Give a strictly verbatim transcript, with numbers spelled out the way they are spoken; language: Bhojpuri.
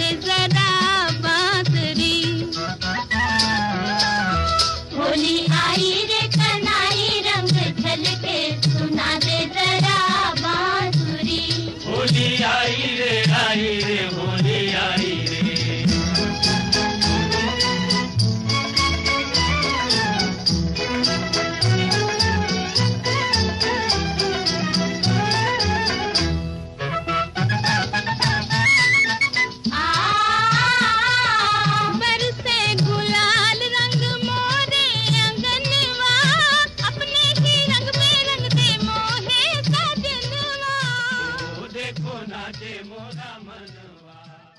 दे जरा बांसुरी। होली आई रे कनाई रंग झलके सुना दे जरा बांसुरी। होली आई रे आई रे होली आई रे। देखो नाचे मोरा मनवा।